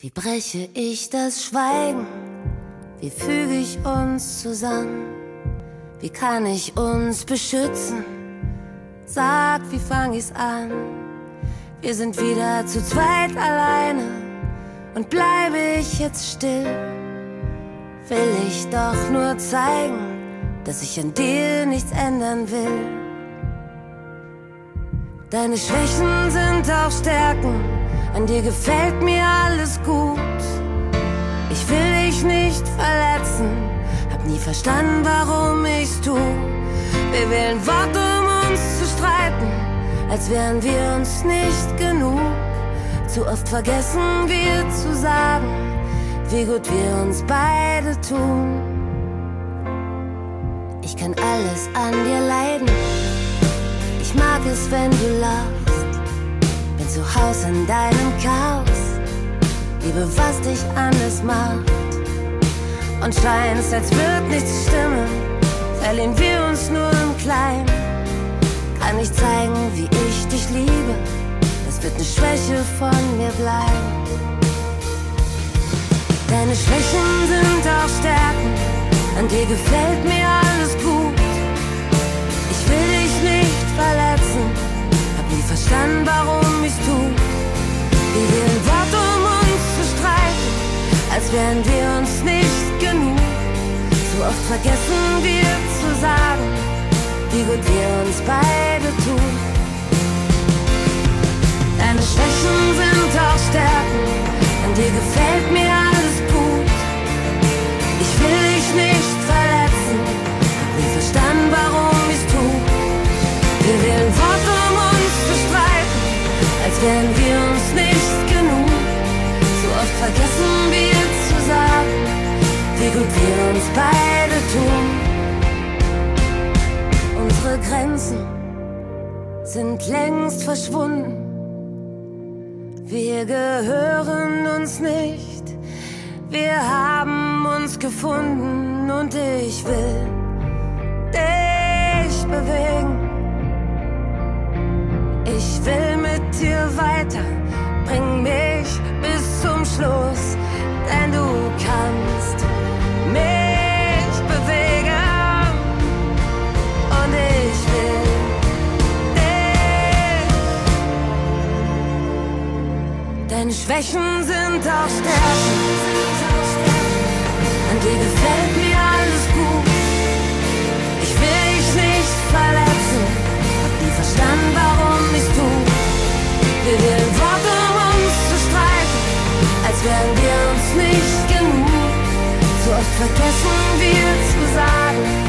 Wie breche ich das Schweigen? Wie füge ich uns zusammen? Wie kann ich uns beschützen? Sag, wie fang ich's an? Wir sind wieder zu zweit alleine. Und bleibe ich jetzt still, will ich doch nur zeigen, dass ich an dir nichts ändern will. Deine Schwächen sind auch Stärken, an dir gefällt mir alles gut. Ich will dich nicht verletzen, hab nie verstanden, warum ich's tu. Wir wählen Worte, um uns zu streiten, als wären wir uns nicht genug. Zu oft vergessen wir zu sagen, wie gut wir uns beide tun. Ich kann alles an dir leiden, ich mag es, wenn du lachst. Bin zu Haus in deinem Chaos, liebe, was dich anders macht. Und scheint's, als wird nichts stimmen, verlieren wir uns nur im Kleinen. Kann ich zeigen, wie ich dich liebe, das wird eine Schwäche von mir bleiben. Deine Schwächen sind auch Stärken, an dir gefällt mir alles gut. Ich will dich nicht verletzen, hab nie verstanden, warum ich's tu. Wir wählen Worte, um uns zu streiten, als wären wir uns nicht genug. So oft vergessen wir zu sagen, wie gut wir uns beide tun. Deine Schwächen sind auch Stärken, an dir gefällt mir alles gut. Ich will dich nicht verletzen, hab nie verstanden, warum ich's tu. Wir wählen Worte, um uns zu streiten, als wären wir uns nicht genug. So oft vergessen wir zu sagen, wie gut wir uns beide tun. Unsere Grenzen sind längst verschwunden. Wir gehören uns nicht, wir haben uns gefunden und ich will dich bewegen. Ich will mit dir weiter, bring mich bis zum Schluss, denn du kannst mich bewegen und ich will dich. Deine Schwächen sind auch Stärken, an dir gefällt mir alles gut. Ich will dich nicht verletzen, hab nie verstanden, warum ich's tu. Wir wählen Worte, um uns zu streiten, als wären wir uns nicht genug. So oft vergessen wir zu sagen,